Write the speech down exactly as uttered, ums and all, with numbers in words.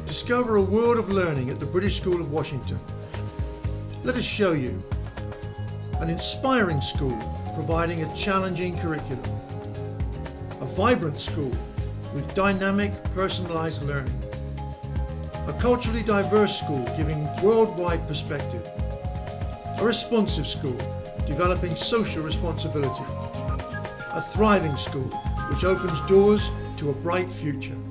Discover a world of learning at the British School of Washington. Let us show you an inspiring school providing a challenging curriculum, a vibrant school with dynamic, personalised learning, a culturally diverse school giving worldwide perspective, a responsive school developing social responsibility, a thriving school which opens doors to a bright future.